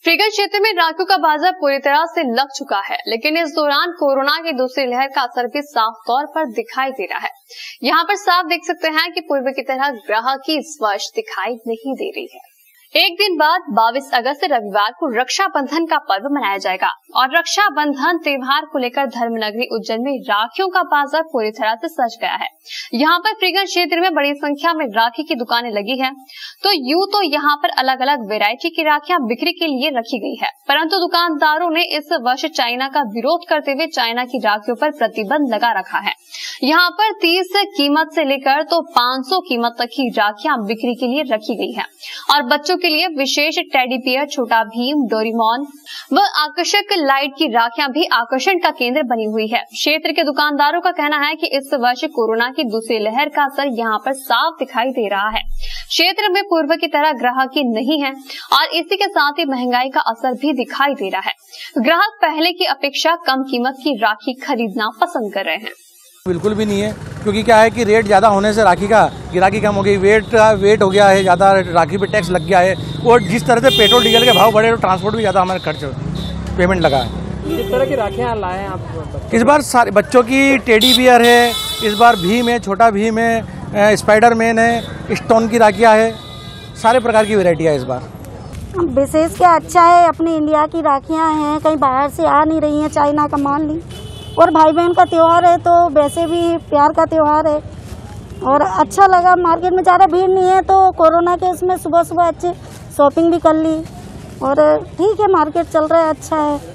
फ्रीगंज क्षेत्र में राखियों का बाजार पूरी तरह से लग चुका है, लेकिन इस दौरान कोरोना की दूसरी लहर का असर भी साफ तौर पर दिखाई दे रहा है। यहाँ पर साफ देख सकते हैं कि पूर्व की तरह ग्राहकी इस वर्ष दिखाई नहीं दे रही है। एक दिन बाद 22 अगस्त रविवार को रक्षाबंधन का पर्व मनाया जाएगा और रक्षाबंधन त्योहार को लेकर धर्मनगरी उज्जैन में राखियों का बाजार पूरी तरह से सज गया है। यहाँ पर फ्रीगंज क्षेत्र में बड़ी संख्या में राखी की दुकानें लगी हैं, तो यूं तो यहाँ पर अलग अलग वैरायटी की राखियां बिक्री के लिए रखी गई है, परंतु दुकानदारों ने इस वर्ष चाइना का विरोध करते हुए चाइना की राखियों पर प्रतिबंध लगा रखा है। यहाँ पर 30 कीमत से लेकर तो 500 कीमत तक की राखियां बिक्री के लिए रखी गई है और बच्चों के लिए विशेष टेडी बियर, छोटा भीम, डोरेमोन व आकर्षक लाइट की राखियां भी आकर्षण का केंद्र बनी हुई है। क्षेत्र के दुकानदारों का कहना है कि इस वर्ष कोरोना की दूसरी लहर का असर यहाँ पर साफ दिखाई दे रहा है। क्षेत्र में पूर्व की तरह ग्राहकी नहीं है और इसी के साथ ही महंगाई का असर भी दिखाई दे रहा है। ग्राहक पहले की अपेक्षा कम कीमत की राखी खरीदना पसंद कर रहे हैं। बिल्कुल भी नहीं है, क्योंकि क्या है कि रेट ज़्यादा होने से राखी का गिराकी कम हो गई, वेट हो गया है ज़्यादा, राखी पे टैक्स लग गया है और जिस तरह से पेट्रोल डीजल के भाव बढ़े तो ट्रांसपोर्ट भी ज़्यादा हमारे खर्च पेमेंट लगा है। किस तरह की राखियाँ लाए हैं आप? इस बार सारे बच्चों की टेडी बियर है, इस बार भीम है, छोटा भीम है, स्पाइडरमैन है, स्टोन की राखियाँ है, सारे प्रकार की वेराइटियाँ इस बार। विशेष क्या अच्छा है, अपनी इंडिया की राखियाँ हैं, कहीं बाहर से आ नहीं रही हैं, चाइना का मान ली। और भाई बहन का त्यौहार है तो वैसे भी प्यार का त्यौहार है और अच्छा लगा। मार्केट में ज़्यादा भीड़ नहीं है तो कोरोना के उसमें सुबह सुबह अच्छे शॉपिंग भी कर ली और ठीक है, मार्केट चल रहा है, अच्छा है।